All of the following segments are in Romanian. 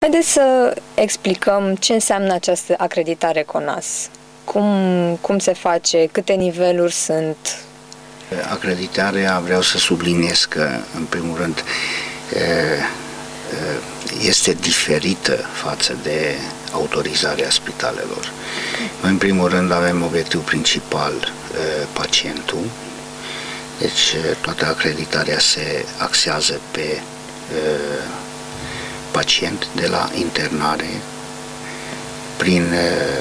Haideți să explicăm ce înseamnă această acreditare CONAS. Cum se face, câte niveluri sunt? Acreditarea, vreau să subliniez că, în primul rând, este diferită față de autorizarea spitalelor. În primul rând avem obiectivul principal, pacientul. Deci toată acreditarea se axează pe pacient, de la internare, prin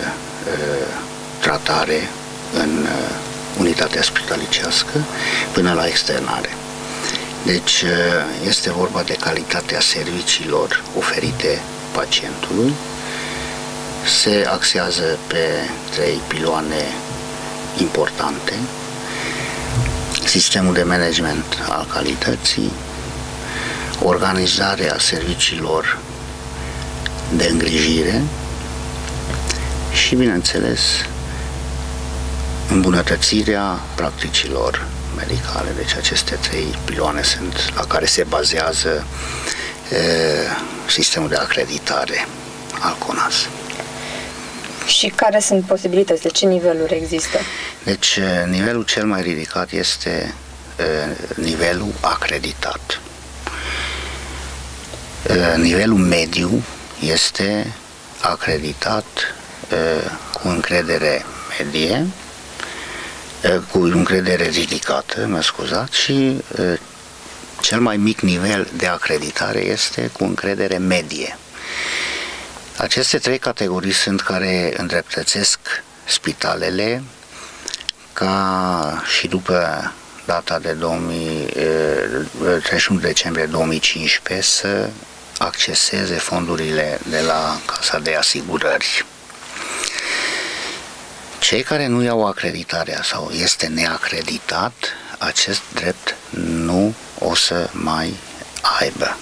tratare în unitatea spitalicească, până la externare. Deci este vorba de calitatea serviciilor oferite pacientului. Se axează pe 3 piloane importante: sistemul de management al calității, organizarea serviciilor de îngrijire și, bineînțeles, îmbunătățirea practicilor medicale. Deci aceste 3 piloane sunt la care se bazează sistemul de acreditare al CONAS. Și care sunt posibilitățile? Ce niveluri există? Deci nivelul cel mai ridicat este nivelul acreditat. Nivelul mediu este acreditat cu încredere medie, cu încredere ridicată, mă scuzați, și cel mai mic nivel de acreditare este cu încredere medie. Aceste 3 categorii sunt care îndreptățesc spitalele ca și după data de 31 decembrie 2015 să acceseze fondurile de la Casa de Asigurări. Cei care nu iau acreditarea sau este neacreditat, acest drept nu o să mai aibă.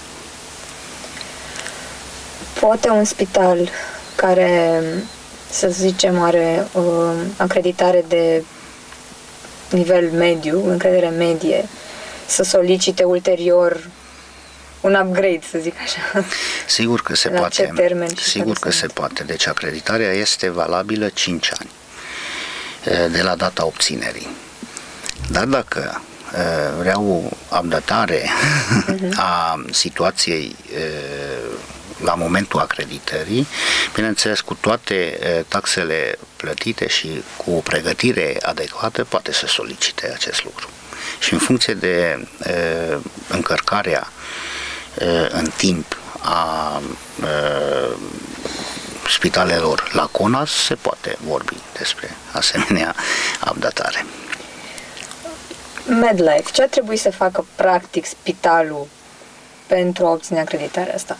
Poate un spital care, să zicem, are acreditare de nivel mediu, încredere medie, să solicite ulterior un upgrade, să zic așa? Sigur că se la poate. Ce termen? Sigur că se poate. Deci acreditarea este valabilă 5 ani de la data obținerii. Dar dacă vreau updatare a situației la momentul acreditării, bineînțeles, cu toate taxele plătite și cu o pregătire adecvată, poate să solicite acest lucru. Și în funcție de încărcarea în timp a spitalelor la CONAS, se poate vorbi despre asemenea updatare. MedLife, ce ar trebui să facă practic spitalul pentru a obține acreditarea asta?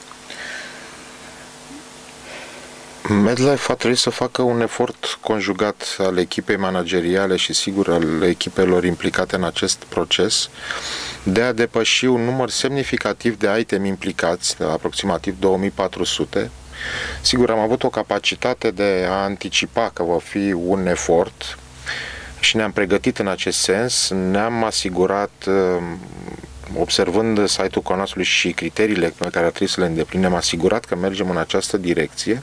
MedLife a trebuit să facă un efort conjugat al echipei manageriale și, sigur, al echipelor implicate în acest proces de a depăși un număr semnificativ de item implicați, aproximativ 2400. Sigur, am avut o capacitate de a anticipa că va fi un efort și ne-am pregătit în acest sens. Ne-am asigurat, observând site-ul CONAS-ului și criteriile pe care ar trebui să le îndeplinim, ne-am asigurat că mergem în această direcție.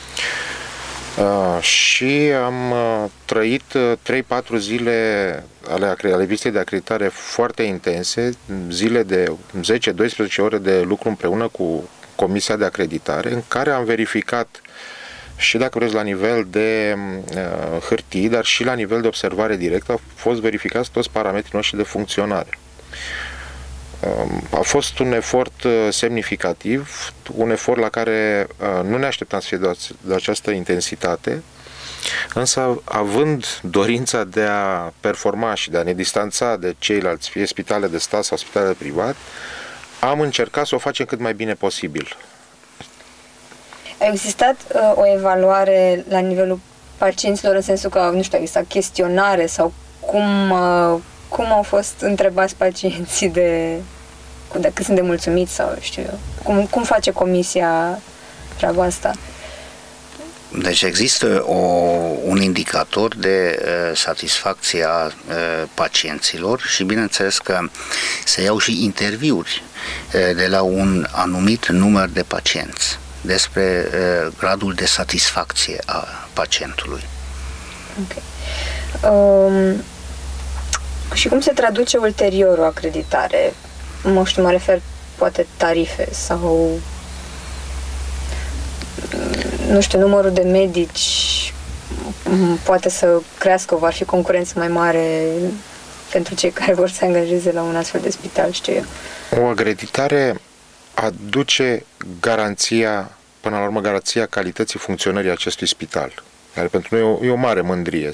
Și am trăit 3-4 zile ale vizitei de acreditare foarte intense, zile de 10-12 ore de lucru împreună cu Comisia de Acreditare, în care am verificat și, dacă vreți, la nivel de hârtii, dar și la nivel de observare directă, au fost verificați toți parametrii noștri de funcționare. A fost un efort semnificativ, un efort la care nu ne așteptam să fie de această intensitate, însă, având dorința de a performa și de a ne distanța de ceilalți, fie spitale de stat sau spitale de privat, am încercat să o facem cât mai bine posibil. A existat o evaluare la nivelul pacienților, în sensul că, nu știu, a existat chestionare sau cum au fost întrebați pacienții cât sunt de mulțumiți sau știu eu? Cum face comisia treaba asta? Deci există un indicator de satisfacție a pacienților și, bineînțeles, că se iau și interviuri de la un anumit număr de pacienți. despre gradul de satisfacție a pacientului. Ok. Și cum se traduce ulterior o acreditare? Nu știu, mă refer poate tarife sau, nu știu, numărul de medici poate să crească, va fi concurență mai mare pentru cei care vor să angajeze la un astfel de spital, știu eu. O acreditare aduce garanția, până la urmă, garanția calității funcționării acestui spital. Care pentru noi e o mare mândrie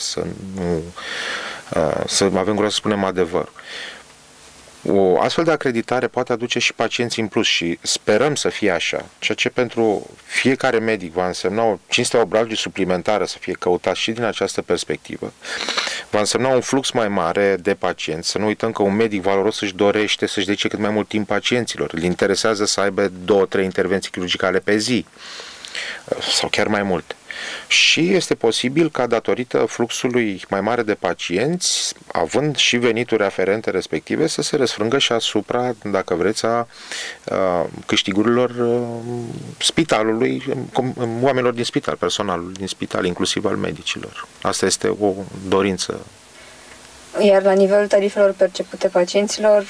să avem gura să spunem adevăr. O astfel de acreditare poate aduce și pacienți în plus și sperăm să fie așa, ceea ce pentru fiecare medic va însemna o cinstea obrajului suplimentară să fie căutat și din această perspectivă. Va însemna un flux mai mare de pacienți. Să nu uităm că un medic valoros își dorește să-și dedice cât mai mult timp pacienților. Îl interesează să aibă 2-3 intervenții chirurgicale pe zi sau chiar mai mult. Și este posibil ca datorită fluxului mai mare de pacienți, având și venituri aferente respective, să se răsfrângă și asupra, dacă vreți, a câștigurilor spitalului, oamenilor din spital, personalul din spital, inclusiv al medicilor. Asta este o dorință. Iar la nivelul tarifelor percepute pacienților?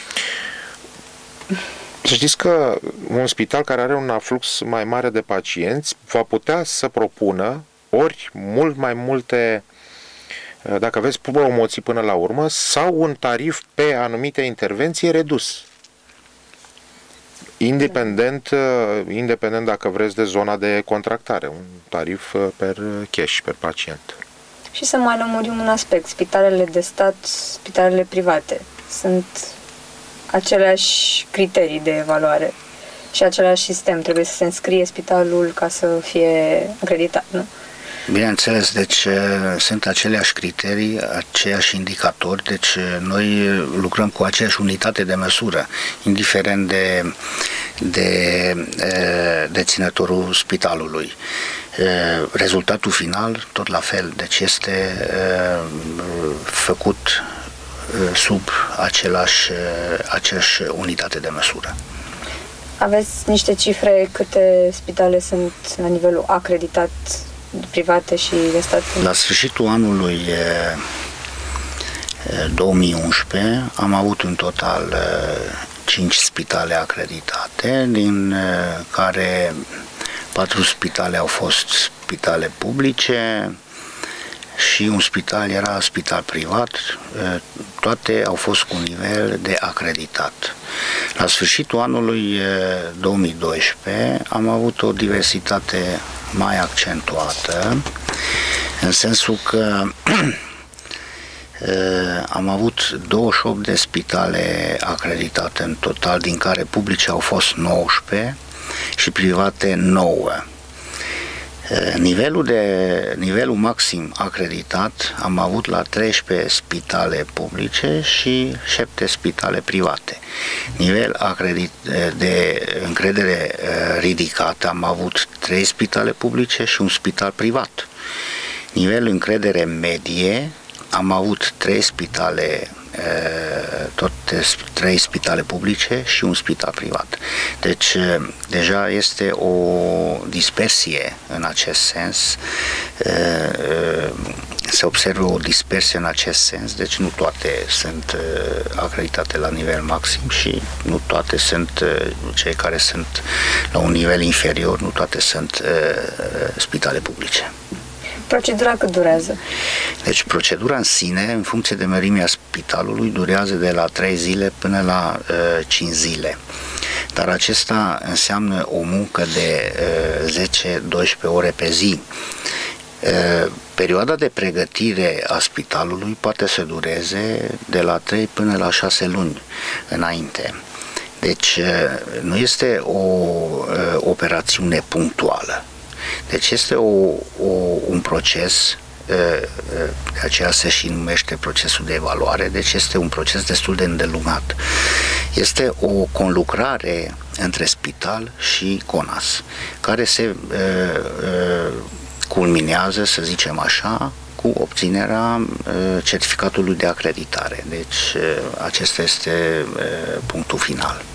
Să știți că un spital care are un aflux mai mare de pacienți va putea să propună ori mult mai multe, dacă aveți promoții până la urmă, sau un tarif pe anumite intervenții redus. Independent dacă vreți de zona de contractare, un tarif per cash, per pacient. Și să mai lămurim un aspect, spitalele de stat, spitalele private, sunt aceleași criterii de evaluare și același sistem. Trebuie să se înscrie spitalul ca să fie acreditat, nu? Bineînțeles, deci sunt aceleași criterii, aceiași indicatori, deci noi lucrăm cu aceeași unitate de măsură, indiferent de deținătorul spitalului. Rezultatul final, tot la fel, deci este făcut sub aceeași unitate de măsură. Aveți niște cifre câte spitale sunt la nivelul acreditat, private și de stat? La sfârșitul anului 2011 am avut în total 5 spitale acreditate, din care 4 spitale au fost spitale publice și un spital era spital privat, toate au fost cu un nivel de acreditat. La sfârșitul anului 2012 am avut o diversitate mai accentuată, în sensul că am avut 28 de spitale acreditate în total, din care publice au fost 19 și private 9. Nivelul maxim acreditat am avut la 13 spitale publice și 7 spitale private. Nivel de încredere ridicat am avut 3 spitale publice și un spital privat. Nivel încredere medie am avut 3 spitale, tot 3 spitale publice și un spital privat. Deci deja este o dispersie în acest sens, se observă o dispersie în acest sens, deci nu toate sunt acreditate la nivel maxim și nu toate sunt, cei care sunt la un nivel inferior, nu toate sunt spitale publice. Procedura cât durează? Deci procedura în sine, în funcție de mărimea spitalului, durează de la 3 zile până la 5 zile. Dar acesta înseamnă o muncă de 10-12 ore pe zi. Perioada de pregătire a spitalului poate să dureze de la 3 până la 6 luni înainte. Deci nu este o operațiune punctuală. Deci este un proces, de aceea se și numește procesul de evaluare, deci este un proces destul de îndelungat. Este o conlucrare între spital și CONAS, care se culminează, să zicem așa, cu obținerea certificatului de acreditare. Deci acesta este punctul final.